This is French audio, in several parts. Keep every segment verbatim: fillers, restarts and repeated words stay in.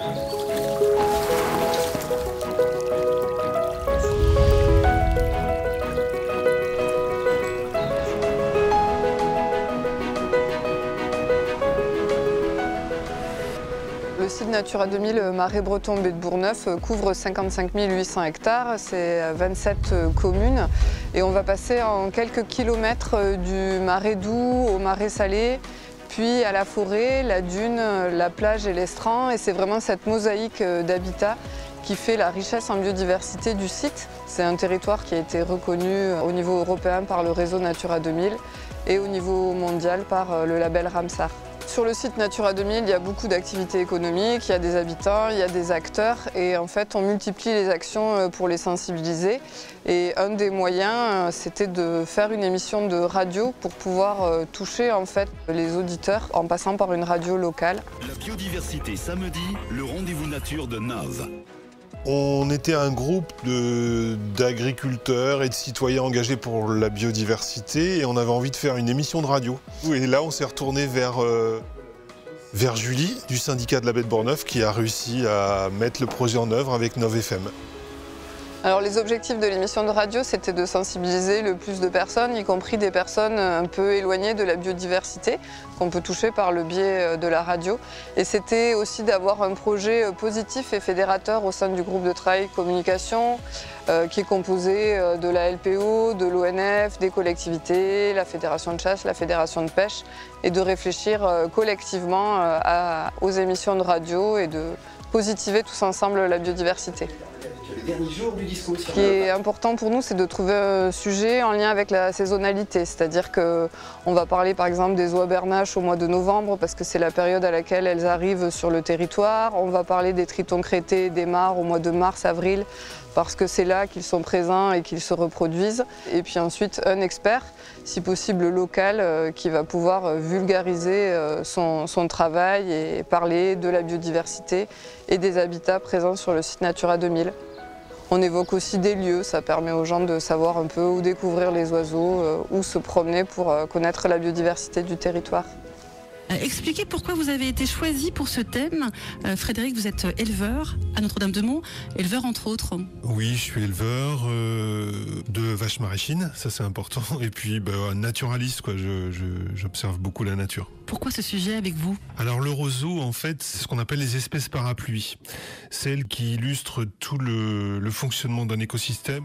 Le site Natura deux mille Marais Breton Baie de Bourgneuf couvre cinquante-cinq mille huit cents hectares, c'est vingt-sept communes et on va passer en quelques kilomètres du marais doux au marais salé, puis à la forêt, la dune, la plage et l'estran, et c'est vraiment cette mosaïque d'habitat qui fait la richesse en biodiversité du site. C'est un territoire qui a été reconnu au niveau européen par le réseau Natura deux mille et au niveau mondial par le label Ramsar. Sur le site Natura deux mille, il y a beaucoup d'activités économiques, il y a des habitants, il y a des acteurs et en fait on multiplie les actions pour les sensibiliser. Et un des moyens, c'était de faire une émission de radio pour pouvoir toucher en fait les auditeurs en passant par une radio locale. La biodiversité samedi, le rendez-vous nature de Nave. On était un groupe d'agriculteurs et de citoyens engagés pour la biodiversité et on avait envie de faire une émission de radio. Et là, on s'est retourné vers, euh, vers Julie du syndicat de la Baie de Bourgneuf qui a réussi à mettre le projet en œuvre avec Nove F M. Alors les objectifs de l'émission de radio, c'était de sensibiliser le plus de personnes, y compris des personnes un peu éloignées de la biodiversité, qu'on peut toucher par le biais de la radio. Et c'était aussi d'avoir un projet positif et fédérateur au sein du groupe de travail communication, euh, qui est composé de la L P O, de l'O N F, des collectivités, la fédération de chasse, la fédération de pêche, et de réfléchir euh, collectivement euh, à, aux émissions de radio et de positiver tous ensemble la biodiversité. Le dernier jour du discours. Ce qui est important pour nous, c'est de trouver un sujet en lien avec la saisonnalité. C'est-à-dire qu'on va parler par exemple des oies bernaches au mois de novembre parce que c'est la période à laquelle elles arrivent sur le territoire. On va parler des tritons crétés, des mares au mois de mars, avril parce que c'est là qu'ils sont présents et qu'ils se reproduisent. Et puis ensuite un expert, si possible local, qui va pouvoir vulgariser son, son travail et parler de la biodiversité et des habitats présents sur le site Natura deux mille. On évoque aussi des lieux, ça permet aux gens de savoir un peu où découvrir les oiseaux, où se promener pour connaître la biodiversité du territoire. Expliquez pourquoi vous avez été choisi pour ce thème. Euh, Frédéric, vous êtes éleveur à Notre-Dame-de-Mont, éleveur entre autres. Oui, je suis éleveur euh, de vaches maraîchines, ça c'est important. Et puis bah, naturaliste, quoi. Je, je, j'observe beaucoup la nature. Pourquoi ce sujet avec vous? Alors le roseau, en fait, c'est ce qu'on appelle les espèces parapluies. Celles qui illustrent tout le, le fonctionnement d'un écosystème.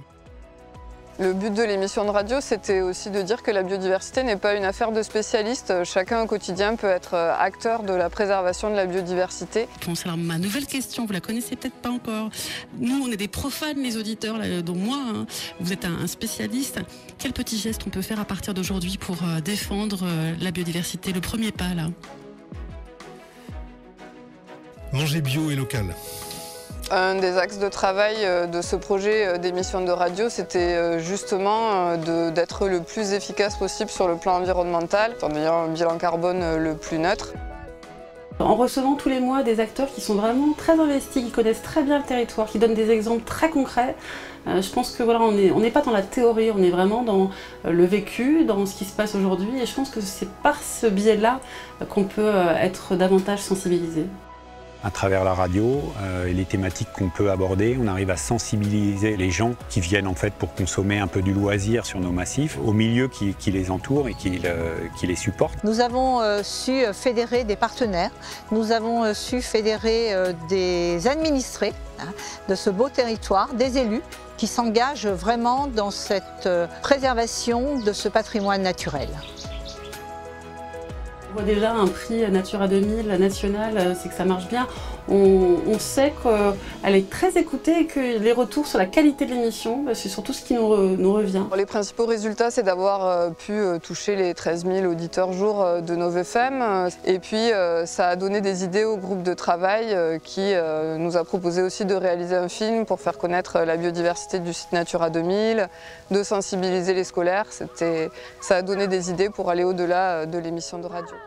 Le but de l'émission de radio, c'était aussi de dire que la biodiversité n'est pas une affaire de spécialistes. Chacun au quotidien peut être acteur de la préservation de la biodiversité. Bon, alors ma nouvelle question, vous la connaissez peut-être pas encore. Nous, on est des profanes, les auditeurs, là, dont moi. Hein. Vous êtes un, un spécialiste. Quel petit geste on peut faire à partir d'aujourd'hui pour euh, défendre euh, la biodiversité? Le premier pas, là. Manger bio et local. Un des axes de travail de ce projet d'émission de radio, c'était justement d'être le plus efficace possible sur le plan environnemental, en ayant un bilan carbone le plus neutre. En recevant tous les mois des acteurs qui sont vraiment très investis, qui connaissent très bien le territoire, qui donnent des exemples très concrets, euh, je pense que voilà, on n'est on n'est pas dans la théorie, on est vraiment dans le vécu, dans ce qui se passe aujourd'hui, et je pense que c'est par ce biais-là qu'on peut être davantage sensibilisé. À travers la radio euh, et les thématiques qu'on peut aborder, on arrive à sensibiliser les gens qui viennent en fait pour consommer un peu du loisir sur nos massifs, au milieu qui, qui les entoure et qui, euh, qui les supporte. Nous avons euh, su fédérer des partenaires, nous avons euh, su fédérer euh, des administrés hein, de ce beau territoire, des élus qui s'engagent vraiment dans cette euh, préservation de ce patrimoine naturel. On voit déjà un prix Natura deux mille national, c'est que ça marche bien. On, on sait qu'elle est très écoutée et que les retours sur la qualité de l'émission, c'est surtout ce qui nous, nous revient. Les principaux résultats, c'est d'avoir pu toucher les treize mille auditeurs jour de Nove F M. Et puis, ça a donné des idées au groupe de travail qui nous a proposé aussi de réaliser un film pour faire connaître la biodiversité du site Natura deux mille, de sensibiliser les scolaires. Ça a donné des idées pour aller au-delà de l'émission de radio.